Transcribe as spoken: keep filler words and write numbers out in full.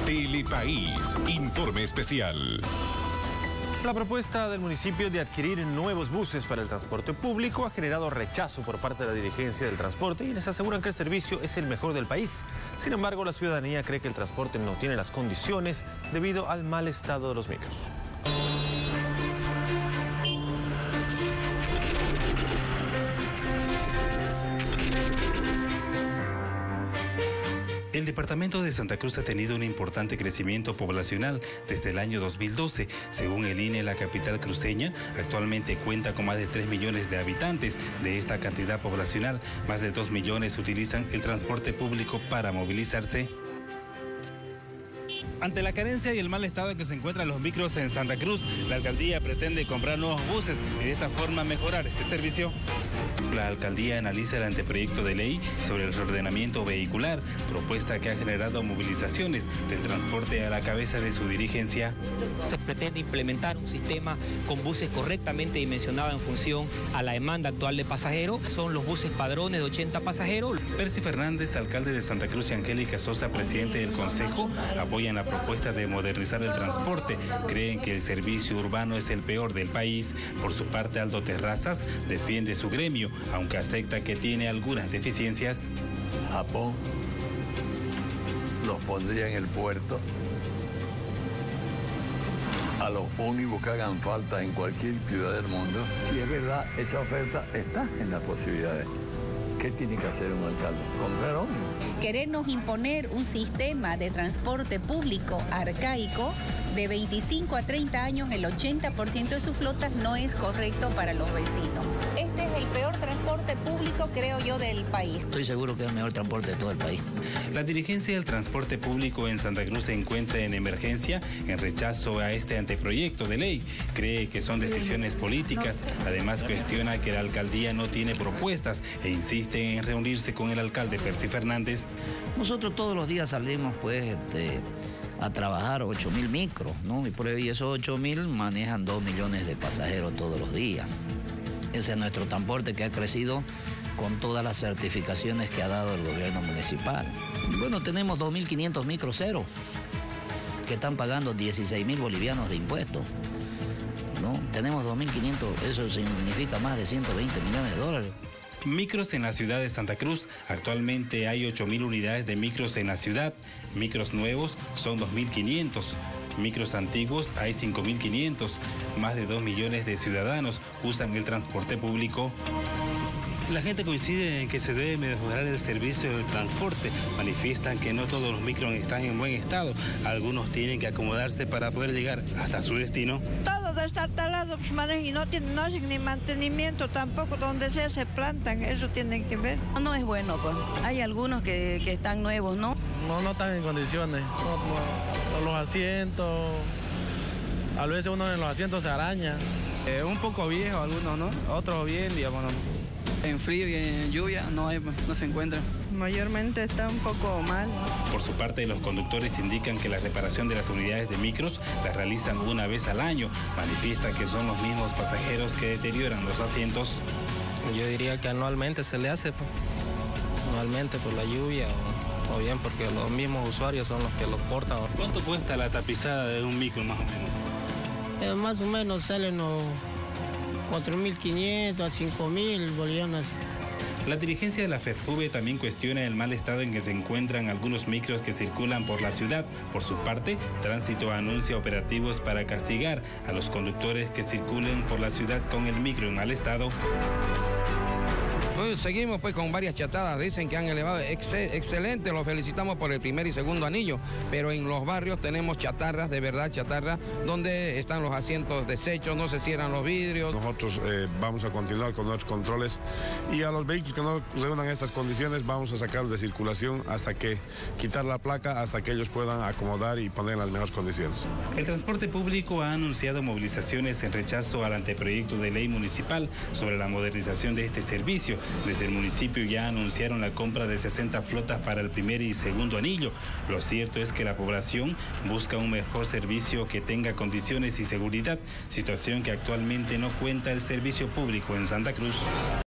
Telepaís, informe especial. La propuesta del municipio de adquirir nuevos buses para el transporte público ha generado rechazo por parte de la dirigencia del transporte y les aseguran que el servicio es el mejor del país. Sin embargo, la ciudadanía cree que el transporte no tiene las condiciones debido al mal estado de los micros. El departamento de Santa Cruz ha tenido un importante crecimiento poblacional desde el año dos mil doce. Según el I N E, la capital cruceña actualmente cuenta con más de tres millones de habitantes. De esta cantidad poblacional, más de dos millones utilizan el transporte público para movilizarse. Ante la carencia y el mal estado en que se encuentran los micros en Santa Cruz, la alcaldía pretende comprar nuevos buses y de esta forma mejorar este servicio. La alcaldía analiza el anteproyecto de ley sobre el reordenamiento vehicular, propuesta que ha generado movilizaciones del transporte a la cabeza de su dirigencia. Se pretende implementar un sistema con buses correctamente dimensionados en función a la demanda actual de pasajeros. Son los buses padrones de ochenta pasajeros. Percy Fernández, alcalde de Santa Cruz, y Angélica Sosa, presidente del Consejo, apoyan la propuesta de modernizar el transporte. Creen que el servicio urbano es el peor del país. Por su parte, Aldo Terrazas defiende su gremio, aunque acepta que tiene algunas deficiencias. Japón los pondría en el puerto a los ómnibus que hagan falta en cualquier ciudad del mundo. Si es verdad, esa oferta está en las posibilidades. ¿Qué tiene que hacer un alcalde? Comprar ómnibus. Querernos imponer un sistema de transporte público arcaico de veinticinco a treinta años, el ochenta por ciento de sus flotas no es correcto para los vecinos. Este es el peor transporte público, creo yo, del país. Estoy seguro que es el mejor transporte de todo el país. La dirigencia del transporte público en Santa Cruz se encuentra en emergencia en rechazo a este anteproyecto de ley. Cree que son decisiones políticas. Además, cuestiona que la alcaldía no tiene propuestas e insiste en reunirse con el alcalde Percy Fernández. Nosotros todos los días salimos pues este, a trabajar ocho mil micros, ¿no? Y por ahí esos ocho mil manejan dos millones de pasajeros todos los días. Ese es nuestro transporte que ha crecido con todas las certificaciones que ha dado el gobierno municipal. Y bueno, tenemos dos mil quinientos micros cero que están pagando dieciséis mil bolivianos de impuestos, ¿no? Tenemos dos mil quinientos, eso significa más de ciento veinte millones de dólares. Micros en la ciudad de Santa Cruz. Actualmente hay ocho mil unidades de micros en la ciudad. Micros nuevos son dos mil quinientos. Micros antiguos hay cinco mil quinientos. Más de dos millones de ciudadanos usan el transporte público. La gente coincide en que se debe mejorar el servicio del transporte. Manifiestan que no todos los micros están en buen estado. Algunos tienen que acomodarse para poder llegar hasta su destino. Todo está talado, pues, y no, tiene, no hacen ni mantenimiento tampoco. Donde sea se plantan, eso tienen que ver. No es bueno, pues. Hay algunos que, que están nuevos, ¿no? No, no están en condiciones. No, no, los asientos, a veces uno en los asientos se araña. Eh, un poco viejo algunos, ¿no? Otros bien, digamos, ¿no? En frío y en lluvia no, hay, no se encuentra. Mayormente está un poco mal. Por su parte, los conductores indican que la reparación de las unidades de micros las realizan una vez al año. Manifiesta que son los mismos pasajeros que deterioran los asientos. Yo diría que anualmente se le hace, pues, anualmente por la lluvia o, o bien porque los mismos usuarios son los que los portan. ¿Cuánto cuesta la tapizada de un micro más o menos? Eh, más o menos salen los cuatro mil quinientos a cinco mil bolivianos. La dirigencia de la FEDJUVE también cuestiona el mal estado en que se encuentran algunos micros que circulan por la ciudad. Por su parte, Tránsito anuncia operativos para castigar a los conductores que circulen por la ciudad con el micro en mal estado. Pues seguimos pues con varias chatadas, dicen que han elevado, Ex excelente, los felicitamos por el primer y segundo anillo, pero en los barrios tenemos chatarras, de verdad chatarras, donde están los asientos deshechos, no se cierran los vidrios. Nosotros eh, vamos a continuar con nuestros controles y a los vehículos que no reúnan estas condiciones vamos a sacarlos de circulación hasta que quitar la placa, hasta que ellos puedan acomodar y poner en las mejores condiciones. El transporte público ha anunciado movilizaciones en rechazo al anteproyecto de ley municipal sobre la modernización de este servicio. Desde el municipio ya anunciaron la compra de sesenta flotas para el primer y segundo anillo. Lo cierto es que la población busca un mejor servicio que tenga condiciones y seguridad, situación que actualmente no cuenta el servicio público en Santa Cruz.